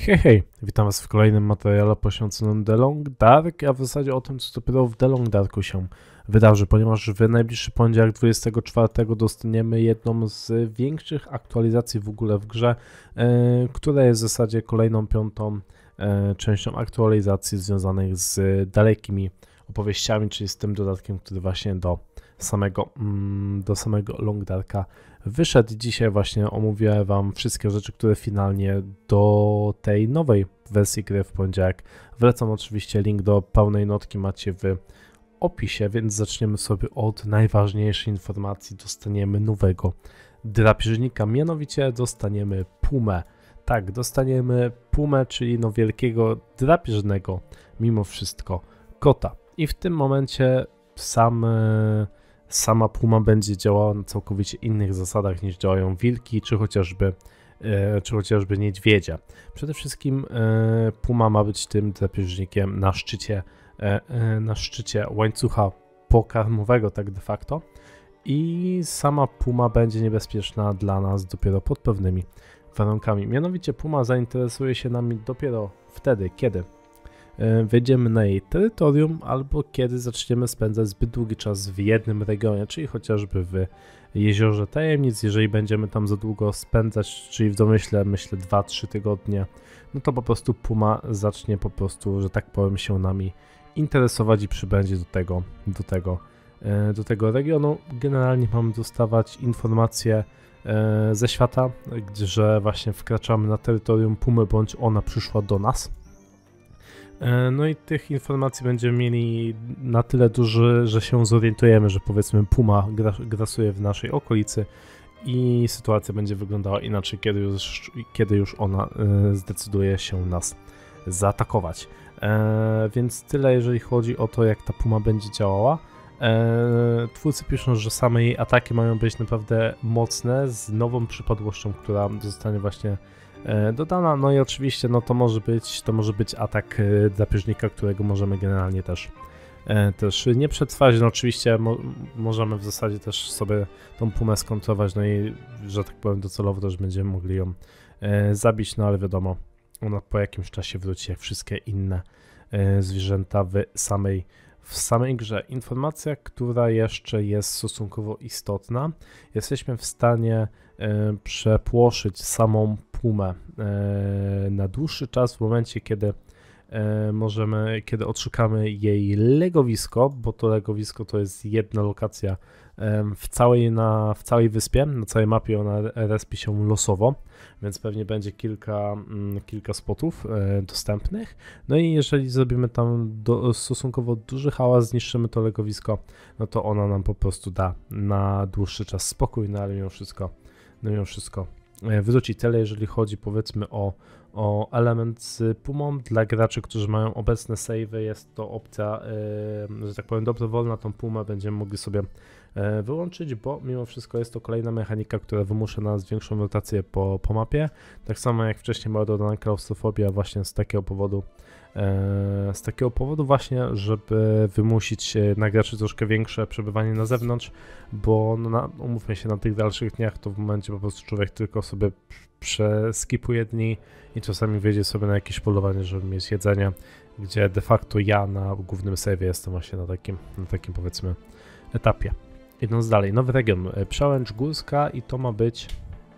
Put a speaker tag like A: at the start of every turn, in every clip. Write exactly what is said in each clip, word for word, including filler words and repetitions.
A: Hej, hej, witam was w kolejnym materiale poświęconym The Long Dark, a w zasadzie o tym, co dopiero w The Long Darku się wydarzy, ponieważ w najbliższy poniedziałek dwudziestego czwartego dostaniemy jedną z większych aktualizacji w ogóle w grze, e, która jest w zasadzie kolejną piątą e, częścią aktualizacji związanych z dalekimi opowieściami, czyli z tym dodatkiem, który właśnie do samego, mm, do samego Long Darka wyszedł. Dzisiaj właśnie omówię wam wszystkie rzeczy, które finalnie do tej nowej wersji gry w poniedziałek wlecą. Oczywiście link do pełnej notki macie w opisie, więc zaczniemy sobie od najważniejszej informacji. Dostaniemy nowego drapieżnika, mianowicie dostaniemy pumę. Tak, dostaniemy pumę, czyli no wielkiego drapieżnego mimo wszystko kota. I w tym momencie sam, sama puma będzie działała na całkowicie innych zasadach niż działają wilki, czy chociażby, czy chociażby niedźwiedzie. Przede wszystkim puma ma być tym drapieżnikiem na szczycie, na szczycie łańcucha pokarmowego, tak de facto. I sama puma będzie niebezpieczna dla nas dopiero pod pewnymi warunkami. Mianowicie puma zainteresuje się nami dopiero wtedy, kiedy wejdziemy na jej terytorium, albo kiedy zaczniemy spędzać zbyt długi czas w jednym regionie, czyli chociażby w Jeziorze Tajemnic. Jeżeli będziemy tam za długo spędzać, czyli w domyśle, myślę, dwa trzy tygodnie, no to po prostu puma zacznie po prostu, że tak powiem, się nami interesować i przybędzie do tego, do tego, do tego regionu. Generalnie mamy dostawać informacje ze świata, że właśnie wkraczamy na terytorium pumy, bądź ona przyszła do nas. No i tych informacji będziemy mieli na tyle duży, że się zorientujemy, że powiedzmy puma grasuje w naszej okolicy i sytuacja będzie wyglądała inaczej, kiedy już, kiedy już ona zdecyduje się nas zaatakować. Więc tyle, jeżeli chodzi o to, jak ta puma będzie działała. Twórcy piszą, że same jej ataki mają być naprawdę mocne, z nową przypadłością, która zostanie właśnie dodana. No i oczywiście no to może być to może być atak drapieżnika, którego możemy generalnie też, też nie przetrwać. No oczywiście mo możemy w zasadzie też sobie tą pumę skontrować, no i że tak powiem docelowo też będziemy mogli ją zabić, no ale wiadomo, ona po jakimś czasie wróci jak wszystkie inne zwierzęta w samej w samej grze. Informacja, która jeszcze jest stosunkowo istotna. Jesteśmy w stanie e, przepłoszyć samą pumę e, na dłuższy czas w momencie, kiedy e, możemy, kiedy odszukamy jej legowisko, bo to legowisko to jest jedna lokacja e, w całej, na, w całej wyspie, na całej mapie ona respi się losowo, więc pewnie będzie kilka, mm, kilka spotów e, dostępnych. No i jeżeli zrobimy tam do, stosunkowo duży hałas, zniszczymy to legowisko, no to ona nam po prostu da na dłuższy czas spokój, no ale mimo wszystko, no mimo wszystko e, wróci. Tyle, jeżeli chodzi powiedzmy o, o element z pumą. Dla graczy, którzy mają obecne savey, jest to opcja, e, że tak powiem, dobrowolna. Tą pumę będziemy mogli sobie wyłączyć, bo mimo wszystko jest to kolejna mechanika, która wymusza na nas większą rotację po, po mapie. Tak samo jak wcześniej była dodana klaustrofobia właśnie z takiego powodu, e, z takiego powodu właśnie, żeby wymusić na graczy troszkę większe przebywanie na zewnątrz, bo no, na, umówmy się, na tych dalszych dniach to w momencie po prostu człowiek tylko sobie przeskipuje dni i czasami wyjdzie sobie na jakieś polowanie, żeby mieć jedzenie, gdzie de facto ja na głównym save'ie jestem właśnie na takim, na takim powiedzmy etapie. Idąc dalej, nowy region, Przełęcz Górska i to ma być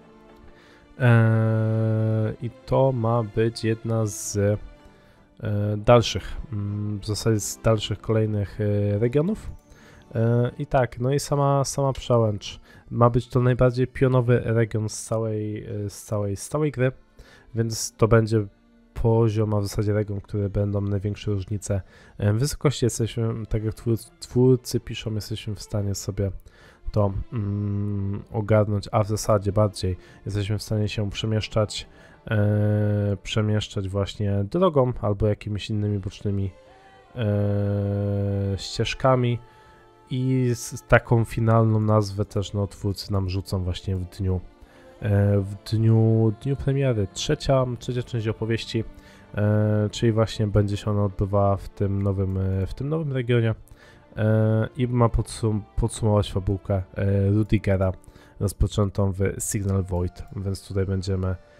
A: e, i to ma być jedna z e, dalszych, w zasadzie z dalszych kolejnych e, regionów. E, I tak, no i sama, sama Przełęcz ma być to najbardziej pionowy region z całej, z całej, z całej gry, więc to będzie poziom, a w zasadzie region, które będą największe różnice w wysokości. Jesteśmy, tak jak twórcy, twórcy piszą, jesteśmy w stanie sobie to mm, ogarnąć, a w zasadzie bardziej jesteśmy w stanie się przemieszczać, e, przemieszczać właśnie drogą albo jakimiś innymi bocznymi e, ścieżkami i z taką finalną nazwę też no, twórcy nam rzucą właśnie w dniu w dniu, dniu premiery. Trzecia, trzecia część opowieści, e, czyli właśnie będzie się ona odbywała w tym nowym, w tym nowym regionie e, i ma podsum podsumować fabułkę e, Rudigera rozpoczętą w Signal Void, więc tutaj będziemy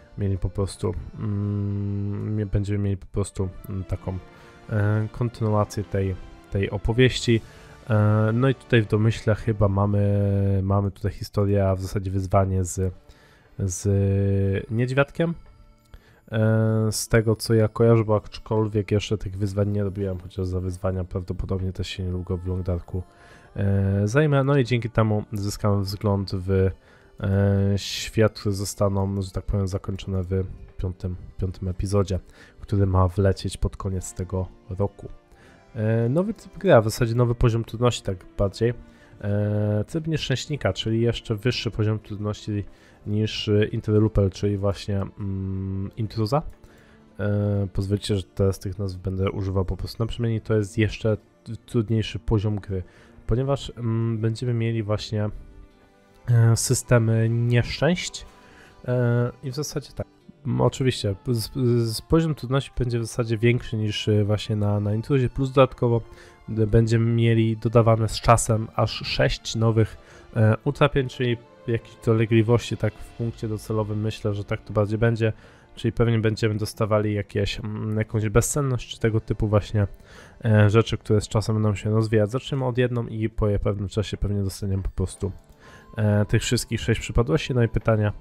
A: mieli po prostu, mm, będziemy mieli po prostu taką e, kontynuację tej, tej opowieści. E, no i tutaj w domyśle chyba mamy, mamy tutaj historię, a w zasadzie wyzwanie z, z niedźwiadkiem. E, z tego co ja kojarzę, bo aczkolwiek jeszcze tych wyzwań nie robiłem, chociaż za wyzwania prawdopodobnie też się niedługo w Long Darku e, zajmę. No i dzięki temu zyskamy wzgląd w e, świat, które zostaną, że tak powiem, zakończone w piątym, piątym epizodzie, który ma wlecieć pod koniec tego roku. E, nowy typ gry, a w zasadzie nowy poziom trudności tak bardziej. E, typ nieszczęśnika, czyli jeszcze wyższy poziom trudności niż Interloper, czyli właśnie mm, intruza. E, pozwólcie, że teraz tych nazw będę używał po prostu na przemianie. To jest jeszcze trudniejszy poziom gry, ponieważ mm, będziemy mieli właśnie e, systemy nieszczęść e, i w zasadzie tak. Oczywiście z, z poziom trudności będzie w zasadzie większy niż właśnie na, na intruzie, plus dodatkowo będziemy mieli dodawane z czasem aż sześć nowych e, utrapień, czyli jakiejś dolegliwości tak w punkcie docelowym, myślę, że tak to bardziej będzie, czyli pewnie będziemy dostawali jakieś, m, jakąś bezsenność czy tego typu właśnie e, rzeczy, które z czasem będą się rozwijać. Zaczniemy od jedną i po pewnym czasie pewnie dostaniemy po prostu e, tych wszystkich sześć przypadłości. No i pytania,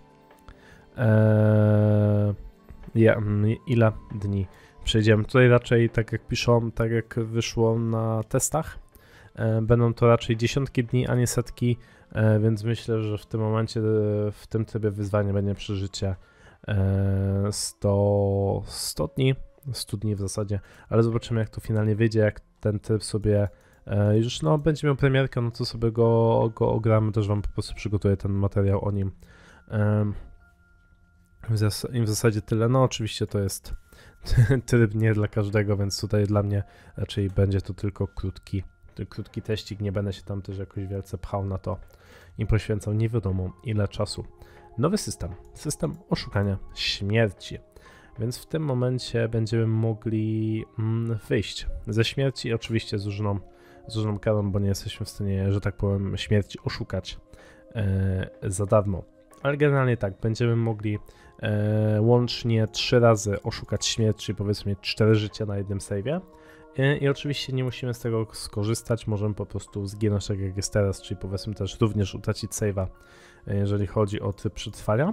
A: e, ja, m, ile dni przejdziemy. Tutaj raczej, tak jak piszą, tak jak wyszło na testach, e, będą to raczej dziesiątki dni, a nie setki, e, więc myślę, że w tym momencie, w tym trybie wyzwania będzie przeżycie e, sto, sto dni, sto dni w zasadzie, ale zobaczymy, jak to finalnie wyjdzie, jak ten tryb sobie e, już, no, będzie miał premierkę, no to sobie go, go ogramy, też wam po prostu przygotuję ten materiał o nim. E, w, zas w zasadzie tyle, no oczywiście to jest tryb nie dla każdego, więc tutaj dla mnie raczej będzie to tylko krótki, krótki teścik, nie będę się tam też jakoś wielce pchał na to i poświęcał nie wiadomo ile czasu. Nowy system, system oszukania śmierci, więc w tym momencie będziemy mogli mm, wyjść ze śmierci, oczywiście z różną, z różną karą, bo nie jesteśmy w stanie, że tak powiem, śmierci oszukać e, za darmo. Ale generalnie tak, będziemy mogli e, łącznie trzy razy oszukać śmierć, czyli powiedzmy cztery życia na jednym save'ie. E, I oczywiście nie musimy z tego skorzystać, możemy po prostu zginąć tak jak jest teraz, czyli powiedzmy też również utracić save'a, e, jeżeli chodzi o tryb przetrwania.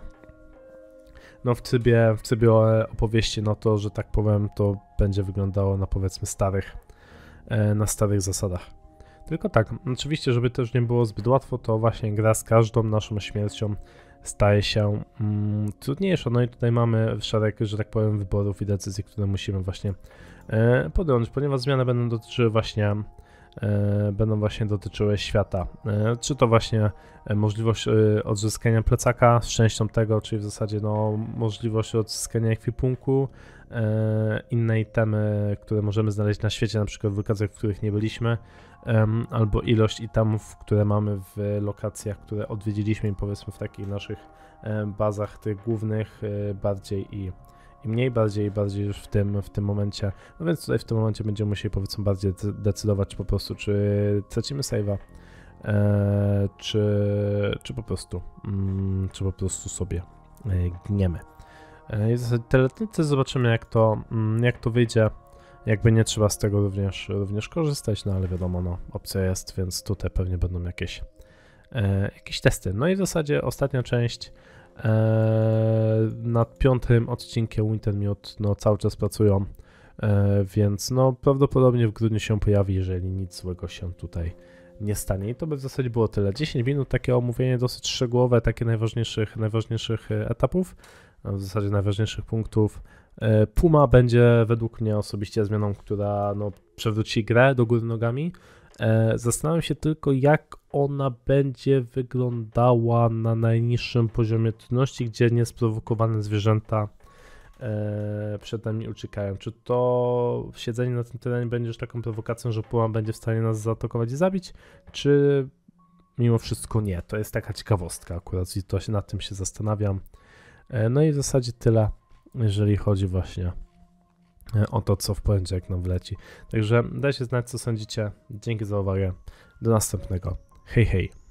A: No w trybie, w trybie opowieści, no to, że tak powiem, to będzie wyglądało na powiedzmy starych, e, na starych zasadach. Tylko tak, oczywiście, żeby też nie było zbyt łatwo, to właśnie gra z każdą naszą śmiercią staje się mm, trudniejsza. No i tutaj mamy szereg, że tak powiem, wyborów i decyzji, które musimy właśnie e, podjąć, ponieważ zmiany będą dotyczyły właśnie e, będą właśnie dotyczyły świata. E, czy to właśnie e, możliwość e, odzyskania plecaka z częścią tego, czyli w zasadzie no, możliwość odzyskania ekwipunku, e, inne itemy, które możemy znaleźć na świecie, na przykład w lokacjach, w których nie byliśmy, Um, albo ilość itemów, które mamy w lokacjach, które odwiedziliśmy, powiedzmy w takich naszych um, bazach tych głównych, um, bardziej i, i mniej, bardziej i bardziej już w tym, w tym momencie. No więc tutaj w tym momencie będziemy musieli powiedzmy bardziej decydować po prostu, czy tracimy save'a, e, czy, czy po prostu mm, czy po prostu sobie e, gniemy. E, I w zasadzie tyle, no to zobaczymy jak to, mm, jak to wyjdzie. Jakby nie trzeba z tego również, również korzystać, no ale wiadomo, no opcja jest, więc tutaj pewnie będą jakieś, e, jakieś testy. No i w zasadzie ostatnia część, e, nad piątym odcinkiem Wintermute, no cały czas pracują, e, więc no prawdopodobnie w grudniu się pojawi, jeżeli nic złego się tutaj nie stanie. I to by w zasadzie było tyle. dziesięć minut, takie omówienie dosyć szczegółowe, takie najważniejszych, najważniejszych etapów, w zasadzie najważniejszych punktów. Puma będzie według mnie osobiście zmianą, która no, przewróci grę do góry nogami. Zastanawiam się tylko, jak ona będzie wyglądała na najniższym poziomie trudności, gdzie niesprowokowane zwierzęta przed nami uciekają. Czy to siedzenie na tym terenie będzie już taką prowokacją, że Puma będzie w stanie nas zaatakować i zabić, czy mimo wszystko nie? To jest taka ciekawostka akurat i to się nad tym się zastanawiam. No i w zasadzie tyle, jeżeli chodzi właśnie o to, co w poniedziałek nam wleci. Także dajcie znać, co sądzicie. Dzięki za uwagę. Do następnego. Hej, hej.